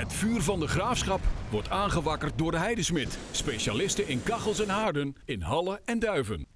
Het vuur van de Graafschap wordt aangewakkerd door de Heidesmid. Specialisten in kachels en haarden in Halle en Duiven.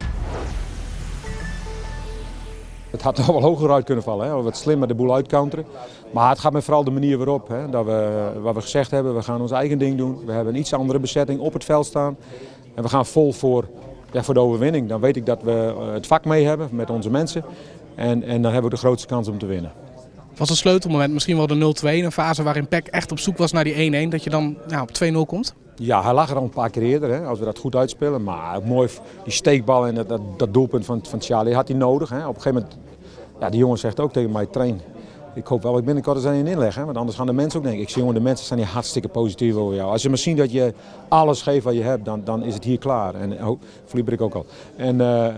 Het had nog wel hoger uit kunnen vallen, hè? Wat slimmer de boel uitcounteren. Maar het gaat met vooral de manier waarop. Hè? Dat wat we gezegd hebben, we gaan ons eigen ding doen. We hebben een iets andere bezetting op het veld staan. En we gaan vol voor de overwinning. Dan weet ik dat we het vak mee hebben met onze mensen. En dan hebben we de grootste kans om te winnen. Het was een sleutelmoment, misschien wel de 0-2. Een fase waarin PEC echt op zoek was naar die 1-1. Dat je dan op 2-0 komt. Ja, hij lag er al een paar keer eerder, hè, als we dat goed uitspelen. Maar ook mooi, die steekbal en dat doelpunt van Charlie had hij nodig. Hè. Op een gegeven moment, ja, die jongen zegt ook tegen mij, train. Ik hoop wel dat ik binnenkort eens aan je inleg, hè, want anders gaan de mensen ook denken. Ik zie jongen, de mensen zijn hier hartstikke positief over jou. Als je maar ziet dat je alles geeft wat je hebt, dan is het hier klaar. En Vlieberik ook al. En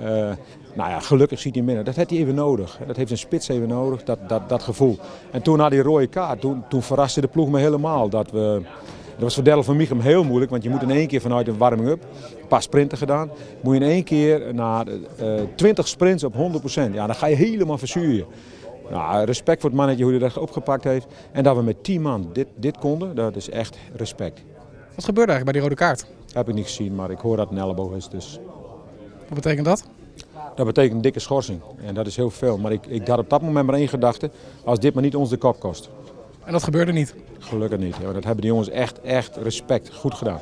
nou ja, gelukkig ziet hij binnen. Dat heeft hij even nodig. Dat heeft een spits even nodig, dat gevoel. En toen na die rode kaart, toen verraste de ploeg me helemaal. Dat was voor Derl van Michem heel moeilijk, want je moet in één keer vanuit een warming-up, een paar sprinten gedaan, moet je in één keer naar 20 sprints op 100%. Ja, dan ga je helemaal verzuren. Nou, respect voor het mannetje hoe hij dat opgepakt heeft. En dat we met 10 man dit konden, dat is echt respect. Wat gebeurde eigenlijk bij die rode kaart? Dat heb ik niet gezien, maar ik hoor dat het een elleboog is. Dus. Wat betekent dat? Dat betekent een dikke schorsing. En dat is heel veel. Maar ik had op dat moment maar één gedachte, als dit maar niet ons de kop kost. En dat gebeurde niet? Gelukkig niet. Ja, dat hebben die jongens echt respect. Goed gedaan.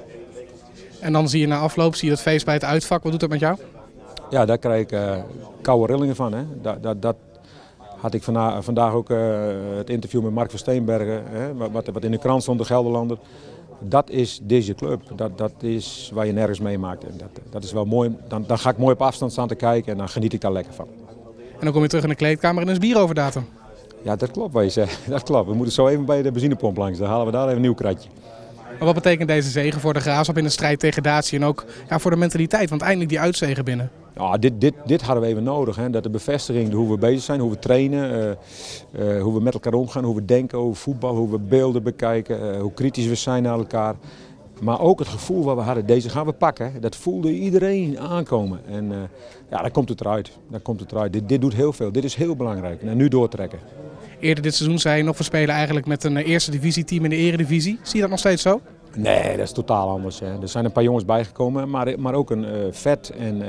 En dan zie je na afloop dat feest bij het uitvak. Wat doet dat met jou? Ja, daar krijg ik koude rillingen van. Hè. Dat had ik vandaag ook het interview met Mark van Steenbergen. Hè, wat in de krant stond, de Gelderlander. Dat is deze club. Dat is waar je nergens meemaakt. En dat is wel mooi. Dan ga ik mooi op afstand staan te kijken en dan geniet ik daar lekker van. En dan kom je terug in de kleedkamer en is bier over datum. Ja, dat klopt wat je zegt. Dat klopt. We moeten zo even bij de benzinepomp langs. Dan halen we daar even een nieuw kratje. Maar wat betekent deze zege voor de Graafschap in de strijd tegen Dacia en ook voor de mentaliteit? Want eindelijk die uitzege binnen. Ja, dit hadden we even nodig. Hè? Dat de bevestiging, hoe we bezig zijn, hoe we trainen, hoe we met elkaar omgaan, hoe we denken over voetbal, hoe we beelden bekijken, hoe kritisch we zijn naar elkaar. Maar ook het gevoel wat we hadden, deze gaan we pakken. Dat voelde iedereen aankomen. En ja, dan komt het eruit. Dit doet heel veel. Dit is heel belangrijk. En nu doortrekken. Eerder dit seizoen zei je nog, we spelen eigenlijk met een eerste divisieteam in de eredivisie. Zie je dat nog steeds zo? Nee, dat is totaal anders. Hè. Er zijn een paar jongens bijgekomen, maar ook een Vet en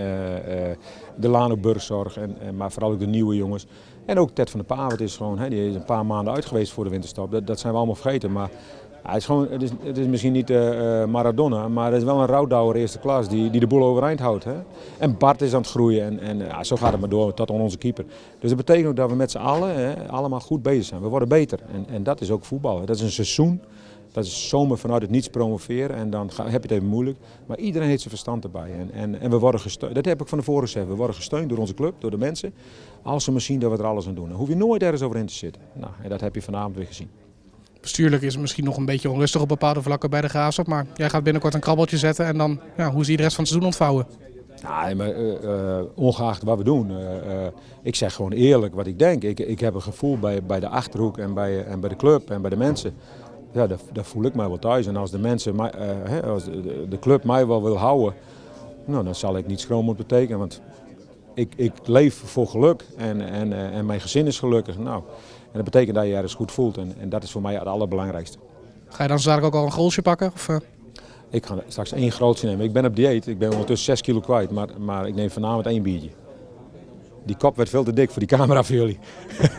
Delano Burgzorg, maar vooral ook de nieuwe jongens. En ook Ted van der Pavert is gewoon, hè, die is een paar maanden uit geweest voor de winterstop. Dat zijn we allemaal vergeten. Maar het is misschien niet Maradona, maar het is wel een rouwdouwer eerste klas die de boel overeind houdt. Hè. En Bart is aan het groeien en zo gaat het maar door tot aan onze keeper. Dus dat betekent ook dat we met z'n allen allemaal goed bezig zijn. We worden beter en dat is ook voetbal. Dat is een seizoen. Dat is zomaar vanuit het niets promoveren en dan heb je het even moeilijk. Maar iedereen heeft zijn verstand erbij. En we worden gesteund. Dat heb ik van tevoren gezegd. We worden gesteund door onze club, door de mensen. Als ze maar zien dat we er alles aan doen. Dan hoef je nooit ergens over in te zitten. Nou, en dat heb je vanavond weer gezien. Bestuurlijk is het misschien nog een beetje onrustig op bepaalde vlakken bij de Graafschap. Maar jij gaat binnenkort een krabbeltje zetten en dan hoe zie je de rest van het seizoen ontvouwen? Ja, maar ongeacht wat we doen, ik zeg gewoon eerlijk wat ik denk. Ik heb een gevoel bij de Achterhoek en bij de club en bij de mensen. Ja, daar voel ik mij wel thuis. En als de mensen, als de club mij wel wil houden, nou, dan zal ik niet schroom op betekenen. Want ik leef voor geluk en mijn gezin is gelukkig. Nou, en dat betekent dat je ergens goed voelt. En dat is voor mij het allerbelangrijkste. Ga je dan zo dadelijk ook al een goalsje pakken? Of? Ik ga straks 1 grootje nemen. Ik ben op dieet. Ik ben ondertussen 6 kilo kwijt. Maar ik neem vanavond 1 biertje. Die kop werd veel te dik voor die camera voor jullie.